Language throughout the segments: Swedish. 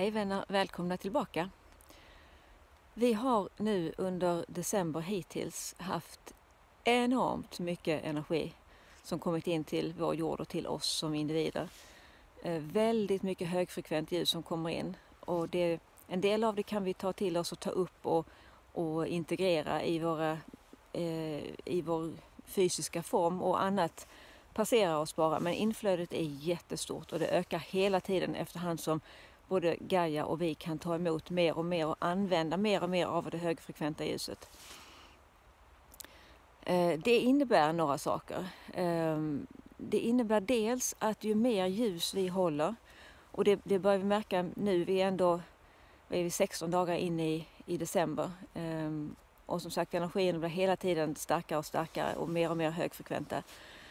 Hej vänner, välkomna tillbaka. Vi har nu under december hittills haft enormt mycket energi som kommit in till vår jord och till oss som individer. Väldigt mycket högfrekvent ljus som kommer in, och en del av det kan vi ta till oss och ta upp och integrera i vår fysiska form, och annat passerar oss bara. Men inflödet är jättestort och det ökar hela tiden efterhand som både Gaia och vi kan ta emot mer och mer och använda mer och mer av det högfrekventa ljuset. Det innebär några saker. Det innebär dels att ju mer ljus vi håller, och det börjar vi märka nu, vi är 16 dagar in i december. Och som sagt, energin blir hela tiden starkare och starkare och mer högfrekventa.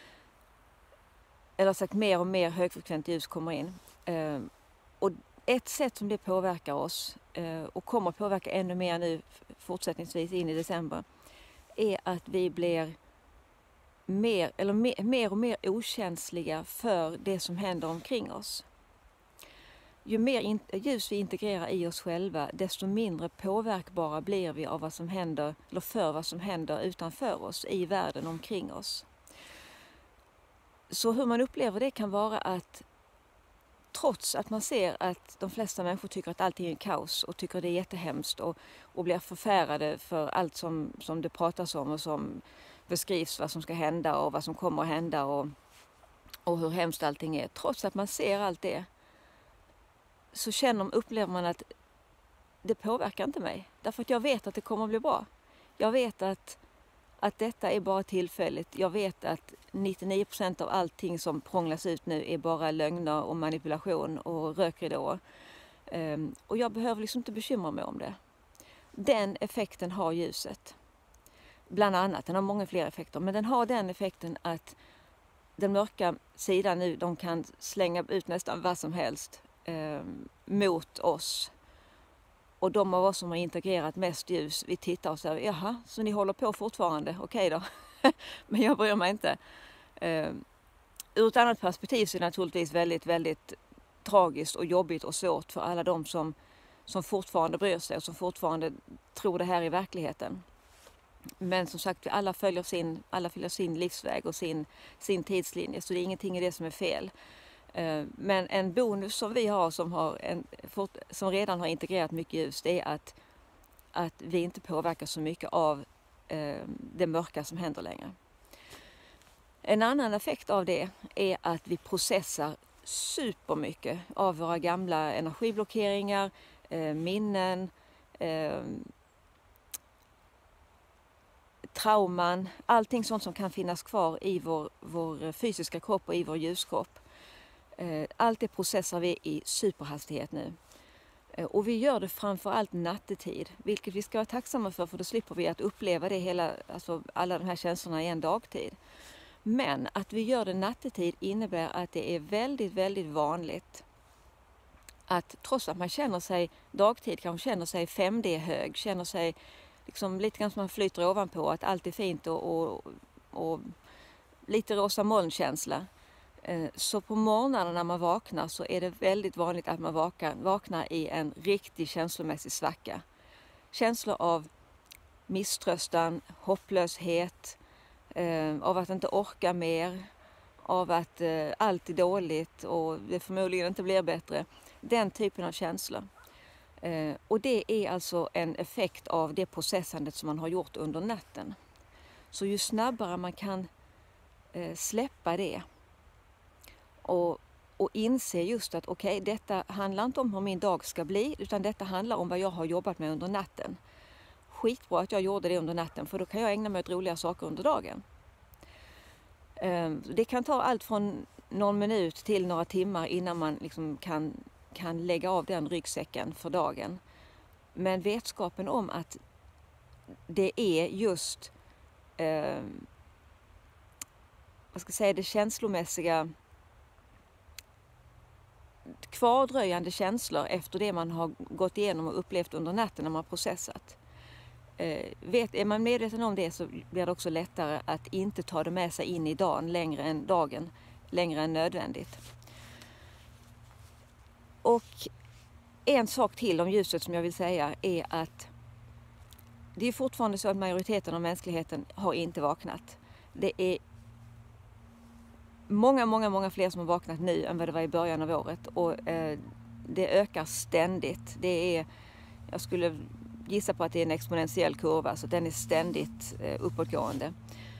Eller sagt, mer och mer högfrekvent ljus kommer in. Och ett sätt som det påverkar oss, och kommer att påverka ännu mer nu fortsättningsvis in i december, är att vi blir mer och mer okänsliga för det som händer omkring oss. Ju mer ljus vi integrerar i oss själva, desto mindre påverkbara blir vi av vad som händer, eller för vad som händer utanför oss, i världen omkring oss. Så hur man upplever det kan vara att trots att man ser att de flesta människor tycker att allting är kaos och tycker det är jättehemskt och blir förfärade för allt som det pratas om och som beskrivs, vad som ska hända och vad som kommer att hända och hur hemskt allting är. Trots att man ser allt det, så upplever man att det påverkar inte mig. Därför att jag vet att det kommer att bli bra. Jag vet att detta är bara tillfälligt. Jag vet att 99% av allting som prånglas ut nu är bara lögner och manipulation och rökridåer. Och jag behöver liksom inte bekymra mig om det. Den effekten har ljuset. Bland annat, den har många fler effekter, men den har den effekten att den mörka sidan nu, de kan slänga ut nästan vad som helst mot oss. Och de av oss som har integrerat mest ljus, vi tittar och säger, jaha, så ni håller på fortfarande? Okej då. Men jag bryr mig inte. Ur ett annat perspektiv så är det naturligtvis väldigt, väldigt tragiskt och jobbigt och svårt för alla de som fortfarande bryr sig och som fortfarande tror det här i verkligheten. Men som sagt, alla följer sin livsväg och sin tidslinje, så det är ingenting i det som är fel. Men en bonus som vi har som redan har integrerat mycket ljus, det är att vi inte påverkas så mycket av det mörka som händer längre. En annan effekt av det är att vi processar supermycket av våra gamla energiblockeringar, minnen, trauman, allting sånt som kan finnas kvar i vår fysiska kropp och i vår ljuskropp. Allt det processar vi i superhastighet nu. Och vi gör det framförallt nattetid, vilket vi ska vara tacksamma för då slipper vi att uppleva det alla de här känslorna i en dagtid. Men att vi gör det nattetid innebär att det är väldigt, väldigt vanligt att trots att man känner sig dagtid, kanske känner sig 5D hög, känner sig liksom lite grann som man flyter ovanpå, att allt är fint och lite rosa molnkänsla. Så på morgonen när man vaknar så är det väldigt vanligt att man vaknar i en riktig känslomässig svacka. Känslor av misströstan, hopplöshet, av att inte orka mer, av att allt är dåligt och det förmodligen inte blir bättre. Den typen av känslor. Och det är alltså en effekt av det processandet som man har gjort under natten. Så ju snabbare man kan släppa det och inse just att okej, detta handlar inte om hur min dag ska bli, utan detta handlar om vad jag har jobbat med under natten. Skitbra att jag gjorde det under natten, för då kan jag ägna mig åt roliga saker under dagen. Det kan ta allt från någon minut till några timmar innan man liksom kan lägga av den ryggsäcken för dagen. Men vetskapen om att det är just det känslomässiga, kvardröjande känslor efter det man har gått igenom och upplevt under natten när man har processat. Är man medveten om det så blir det också lättare att inte ta det med sig in i dagen längre än nödvändigt. Och En sak till om ljuset som jag vill säga är att det är fortfarande så att majoriteten av mänskligheten har inte vaknat. Det är många fler som har vaknat nu än vad det var i början av året, och det ökar ständigt. Jag skulle gissa på att det är en exponentiell kurva, så den är ständigt uppåtgående.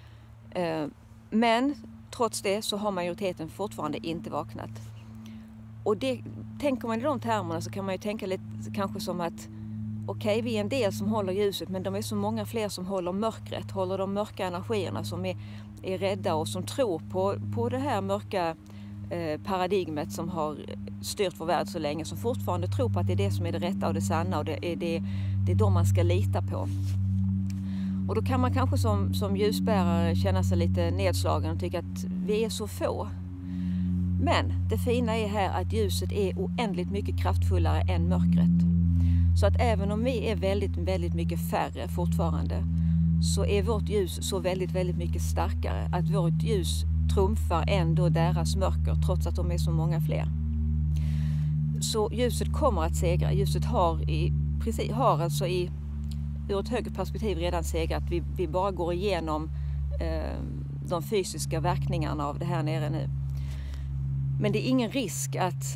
Men trots det så har majoriteten fortfarande inte vaknat. Och tänker man i de termerna så kan man ju tänka lite kanske som att okej, vi är en del som håller ljuset, men de är så många fler som håller mörkret, håller de mörka energierna, som är rädda och som tror på det här mörka paradigmet som har styrt vår värld så länge, som fortfarande tror på att det är det som är det rätta och det sanna, och det är de man ska lita på. Och då kan man kanske som ljusbärare känna sig lite nedslagen och tycka att vi är så få. Men det fina är här att ljuset är oändligt mycket kraftfullare än mörkret. Så att även om vi är väldigt mycket färre fortfarande, så är vårt ljus så väldigt mycket starkare, att vårt ljus trumfar ändå deras mörker trots att de är så många fler. Så ljuset kommer att segra. Ljuset har alltså ur ett högre perspektiv redan segrat. Vi bara går igenom de fysiska verkningarna av det här nere nu. Men det är ingen risk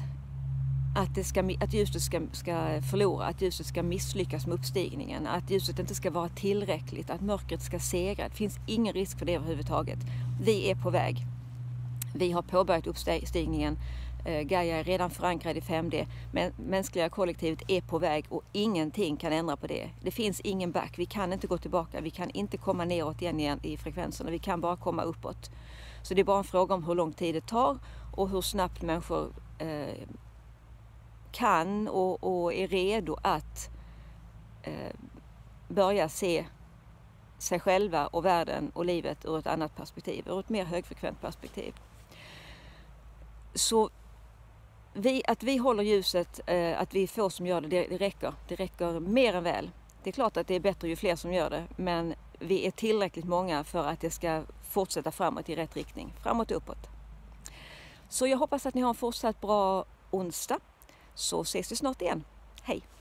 att ljuset ska förlora, att ljuset ska misslyckas med uppstigningen, att ljuset inte ska vara tillräckligt, att mörkret ska segra. Det finns ingen risk för det överhuvudtaget. Vi är på väg. Vi har påbörjat uppstigningen. Gaia är redan förankrad i 5D, men mänskliga kollektivet är på väg och ingenting kan ändra på det. Det finns ingen back. Vi kan inte gå tillbaka. Vi kan inte komma neråt igen i frekvenserna. Vi kan bara komma uppåt. Så det är bara en fråga om hur lång tid det tar och hur snabbt människor kan och är redo att börja se sig själva och världen och livet ur ett annat perspektiv, ur ett mer högfrekvent perspektiv. Så att vi håller ljuset, att vi är få som gör det räcker. Det räcker mer än väl. Det är klart att det är bättre ju fler som gör det, men vi är tillräckligt många för att det ska fortsätta framåt i rätt riktning, framåt och uppåt. Så jag hoppas att ni har en fortsatt bra onsdag, så ses vi snart igen. Hej!